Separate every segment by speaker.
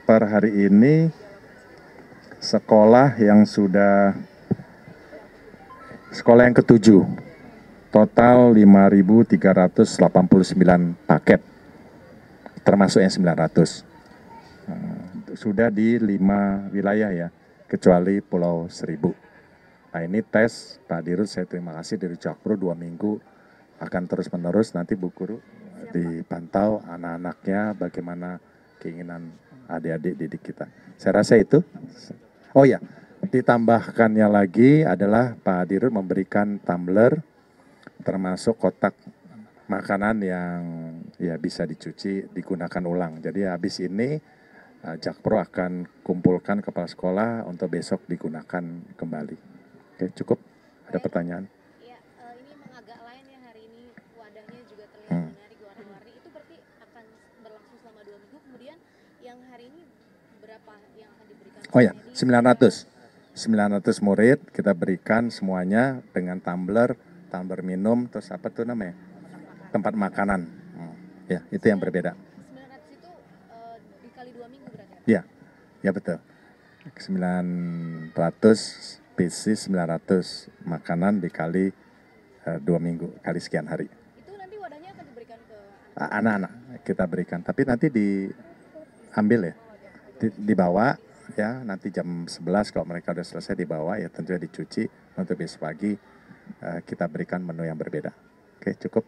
Speaker 1: per hari ini sekolah yang ke-7, total 5.389 paket, termasuk yang 900. Sudah di 5 wilayah ya, kecuali Pulau Seribu. Nah ini tes, Pak Dirut saya terima kasih dari Jakpro 2 minggu akan terus-menerus, nanti Bu Guru dipantau anak-anaknya bagaimana keinginan adik-adik didik kita. Saya rasa itu. Oh ya, ditambahkannya lagi adalah Pak Dirut memberikan tumbler termasuk kotak makanan yang ya bisa dicuci, digunakan ulang. Jadi habis ini Jakpro akan kumpulkan kepala sekolah untuk besok digunakan kembali. Oke, cukup. Ada pertanyaan?
Speaker 2: Ya, ini memang agak lain ya hari ini, wadahnya juga terlihat menarik warna-warni. Itu berarti akan berlangsung selama 2 minggu. Kemudian yang hari ini berapa yang akan diberikan?
Speaker 1: Oh ya, 900 murid kita berikan semuanya dengan tumbler minum, terus apa tuh namanya? Tempat makanan. Ya, itu yang berbeda.
Speaker 2: 900 itu dikali 2 minggu berarti?
Speaker 1: Ya betul. 900 PC 900 makanan dikali 2 minggu, kali sekian hari.
Speaker 2: Itu nanti wadahnya akan diberikan ke
Speaker 1: anak-anak? Kita berikan, tapi nanti diambil ya, dibawa ya, nanti jam 11 kalau mereka udah selesai dibawa ya, tentunya dicuci untuk besok pagi kita berikan menu yang berbeda. Oke, cukup.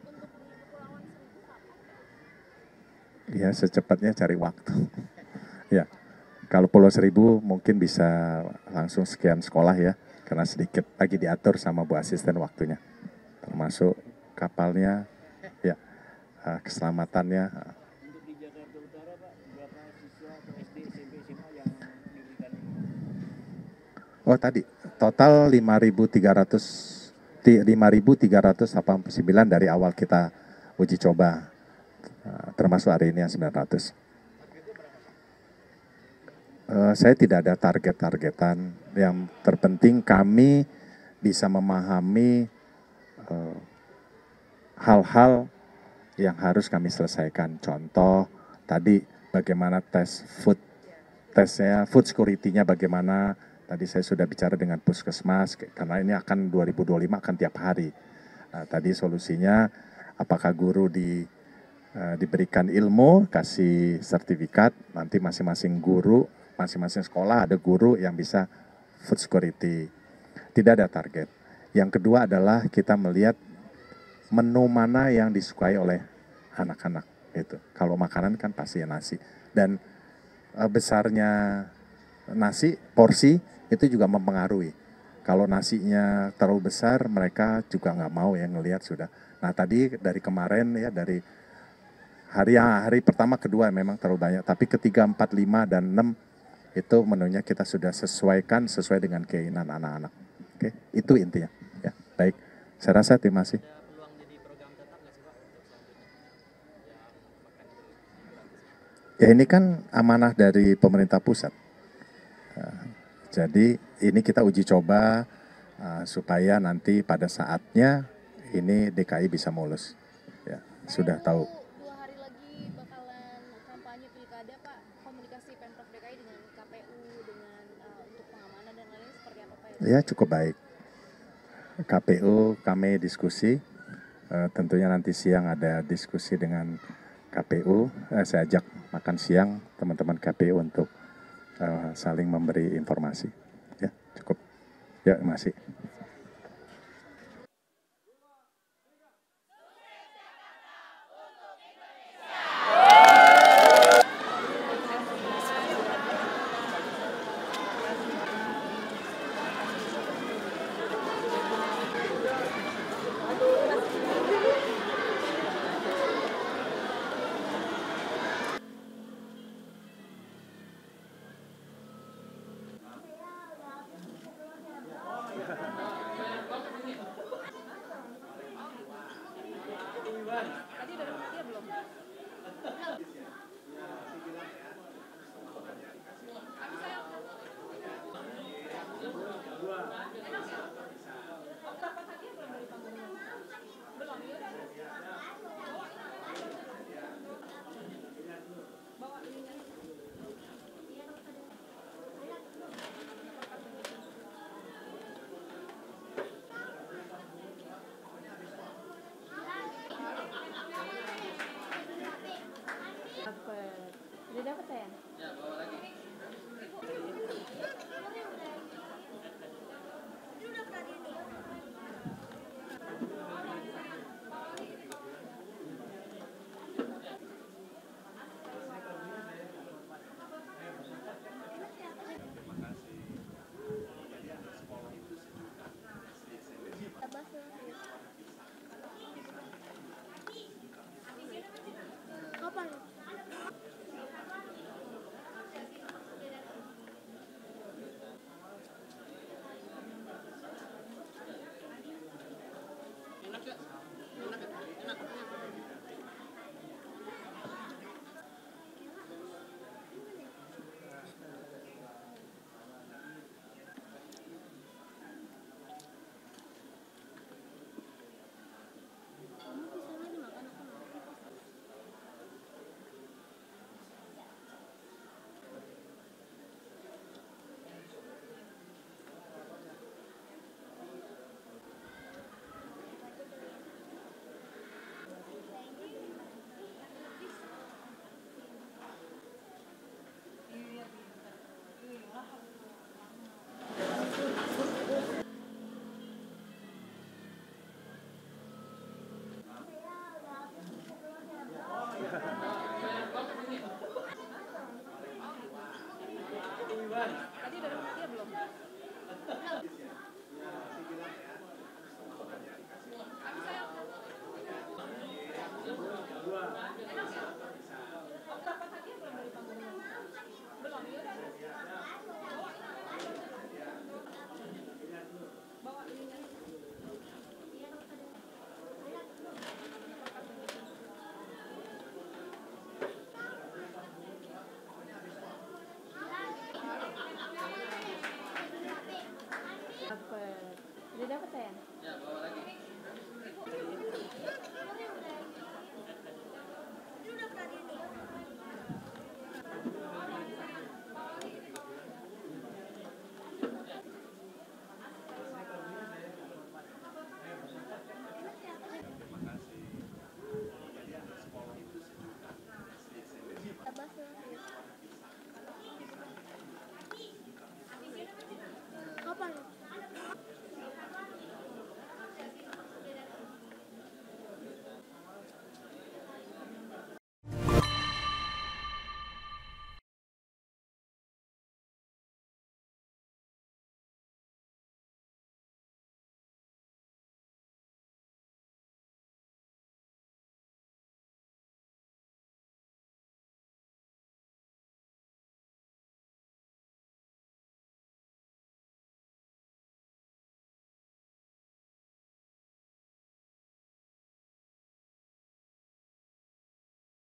Speaker 1: Ya, secepatnya cari waktu. Ya, kalau Pulau Seribu mungkin bisa langsung sekian sekolah ya, karena sedikit lagi diatur sama Bu Asisten waktunya, termasuk kapalnya, ya, keselamatannya.
Speaker 3: Untuk di Jakarta Utara Pak, berapa siswa atau SD, SMP, SMA yang diberikan ini?
Speaker 1: Oh tadi, total 5.389 dari awal kita uji coba, termasuk hari ini yang 900. Saya tidak ada target-targetan. Yang terpenting kami bisa memahami hal-hal yang harus kami selesaikan. Contoh tadi bagaimana tesnya, food security-nya bagaimana. Tadi saya sudah bicara dengan Puskesmas karena ini akan 2025 akan tiap hari. Tadi solusinya apakah guru diberikan ilmu, kasih sertifikat, nanti masing-masing guru, masing-masing sekolah ada guru yang bisa food security. Tidak ada target. Yang kedua adalah kita melihat menu mana yang disukai oleh anak-anak. Itu. Kalau makanan kan pasti nasi. Dan besarnya nasi, porsi itu juga mempengaruhi. Kalau nasinya terlalu besar, mereka juga nggak mau ya ngelihat sudah. Nah tadi dari kemarin ya, dari hari pertama, kedua memang terlalu banyak. Tapi ketiga, 4, 5, dan 6 itu menunya kita sudah sesuaikan sesuai dengan keinginan anak-anak. Oke, itu intinya. Ya, baik. Saya rasa terima kasih.
Speaker 3: Ada peluang jadi program tetap nggak sih Pak untuk selanjutnya?
Speaker 1: Ya ini kan amanah dari pemerintah pusat. Jadi ini kita uji coba supaya nanti pada saatnya ini DKI bisa mulus. Ya, sudah tahu.
Speaker 2: 2 hari lagi bakalan kampanye pilkada Pak, komunikasi Pemprov DKI dengan KPU dengan untuk pengamanan dan lain-lain seperti apa Pak?
Speaker 1: Ya cukup baik. KPU kami diskusi, tentunya nanti siang ada diskusi dengan KPU. Saya ajak makan siang teman-teman KPU untuk saling memberi informasi. Ya cukup. Ya masih.
Speaker 2: Kapan? Kamu pisangnya dimakan aku mau.
Speaker 3: Iwan.